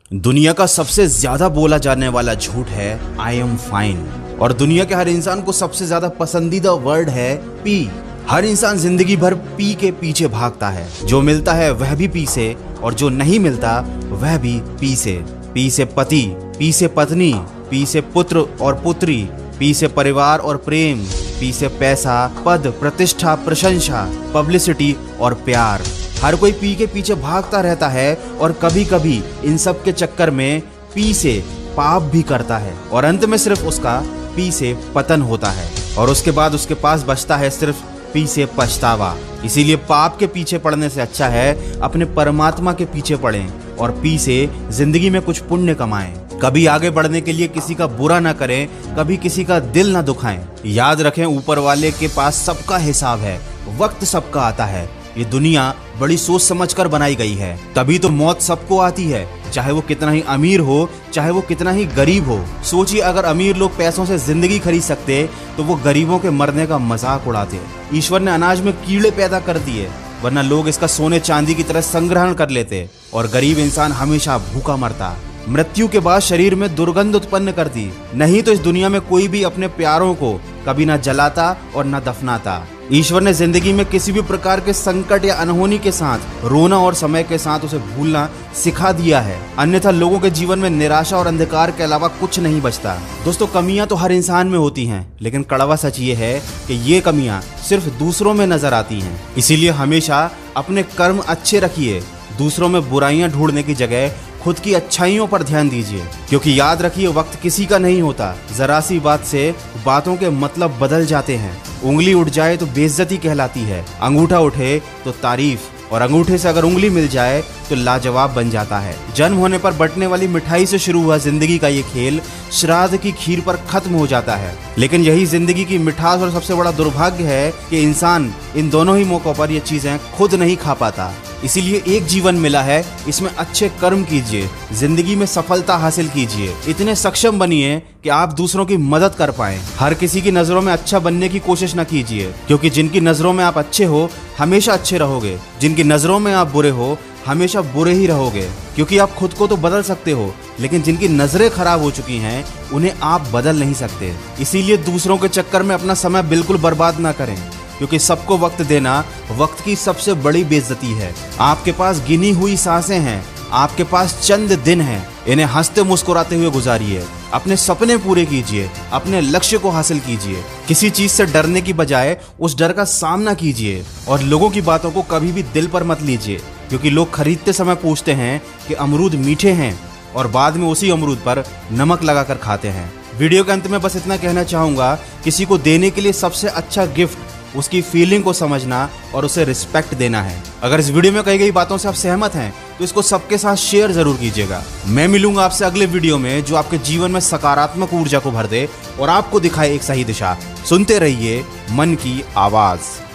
दुनिया का सबसे ज्यादा बोला जाने वाला झूठ है आई एम फाइन। और दुनिया के हर इंसान को सबसे ज्यादा पसंदीदा वर्ड है पी। हर इंसान जिंदगी भर पी के पीछे भागता है। जो मिलता है वह भी पी से, और जो नहीं मिलता वह भी पी से। पी से पति, पी से पत्नी, पी से पुत्र और पुत्री, पी से परिवार और प्रेम, पी से पैसा, पद, प्रतिष्ठा, प्रशंसा, पब्लिसिटी और प्यार। हर कोई पी के पीछे भागता रहता है और कभी कभी इन सब के चक्कर में पी से पाप भी करता है और अंत में सिर्फ उसका पी से पतन होता है और उसके बाद उसके पास बचता है सिर्फ पी से पछतावा। इसीलिए पाप के पीछे पड़ने से अच्छा है अपने परमात्मा के पीछे पड़ें और पी से जिंदगी में कुछ पुण्य कमाएं। कभी आगे बढ़ने के लिए किसी का बुरा ना करें, कभी किसी का दिल ना दुखाएं। याद रखें, ऊपर वाले के पास सबका हिसाब है, वक्त सबका आता है। ये दुनिया बड़ी सोच समझकर बनाई गई है, तभी तो मौत सबको आती है, चाहे वो कितना ही अमीर हो, चाहे वो कितना ही गरीब हो। सोचिए, अगर अमीर लोग पैसों से जिंदगी खरीद सकते तो वो गरीबों के मरने का मजाक उड़ाते। ईश्वर ने अनाज में कीड़े पैदा कर दिए, वरना लोग इसका सोने चांदी की तरह संग्रहण कर लेते और गरीब इंसान हमेशा भूखा मरता। मृत्यु के बाद शरीर में दुर्गंध उत्पन्न करती, नहीं तो इस दुनिया में कोई भी अपने प्यारों को कभी ना जलाता और ना दफनाता। ईश्वर ने जिंदगी में किसी भी प्रकार के संकट या अनहोनी के साथ रोना और समय के साथ उसे भूलना सिखा दिया है, अन्यथा लोगों के जीवन में निराशा और अंधकार के अलावा कुछ नहीं बचता। दोस्तों, कमियां तो हर इंसान में होती हैं, लेकिन कड़वा सच ये है कि ये कमियां सिर्फ दूसरों में नजर आती हैं। इसीलिए हमेशा अपने कर्म अच्छे रखिए, दूसरों में बुराइयां ढूंढने की जगह खुद की अच्छाइयों पर ध्यान दीजिए, क्योंकि याद रखिए, वक्त किसी का नहीं होता। जरा सी बात से बातों के मतलब बदल जाते हैं। उंगली उठ जाए तो बेइज्जती कहलाती है, अंगूठा उठे तो तारीफ, और अंगूठे से अगर उंगली मिल जाए तो लाजवाब बन जाता है। जन्म होने पर बंटने वाली मिठाई से शुरू हुआ जिंदगी का ये खेल श्राद्ध की खीर पर खत्म हो जाता है। लेकिन यही जिंदगी की मिठास और सबसे बड़ा दुर्भाग्य है कि इंसान इन दोनों ही मौकों पर ये चीजें खुद नहीं खा पाता। इसीलिए एक जीवन मिला है, इसमें अच्छे कर्म कीजिए, जिंदगी में सफलता हासिल कीजिए, इतने सक्षम बनिए कि आप दूसरों की मदद कर पाएं। हर किसी की नजरों में अच्छा बनने की कोशिश न कीजिए, क्योंकि जिनकी नजरों में आप अच्छे हो हमेशा अच्छे रहोगे, जिनकी नजरों में आप बुरे हो हमेशा बुरे ही रहोगे। क्योंकि आप खुद को तो बदल सकते हो, लेकिन जिनकी नजरें खराब हो चुकी हैं उन्हें आप बदल नहीं सकते। इसीलिए दूसरों के चक्कर में अपना समय बिल्कुल बर्बाद ना करें, क्योंकि सबको वक्त देना वक्त की सबसे बड़ी बेइज्जती है। आपके पास गिनी हुई सांसें हैं, आपके पास चंद दिन हैं, इन्हें हंसते मुस्कुराते हुए गुजारिए। अपने सपने पूरे कीजिए, अपने लक्ष्य को हासिल कीजिए। किसी चीज से डरने की बजाय उस डर का सामना कीजिए और लोगों की बातों को कभी भी दिल पर मत लीजिए, क्योंकि लोग खरीदते समय पूछते हैं कि अमरूद मीठे हैं और बाद में उसी अमरूद पर नमक लगाकर खाते हैं। वीडियो के अंत में बस इतना कहना चाहूंगा, किसी को देने के लिए सबसे अच्छा गिफ्ट उसकी फीलिंग को समझना और उसे रिस्पेक्ट देना है। अगर इस वीडियो में कही गई बातों से आप सहमत हैं तो इसको सबके साथ शेयर जरूर कीजिएगा। मैं मिलूंगा आपसे अगले वीडियो में, जो आपके जीवन में सकारात्मक ऊर्जा को भर दे और आपको दिखाए एक सही दिशा। सुनते रहिए मन की आवाज।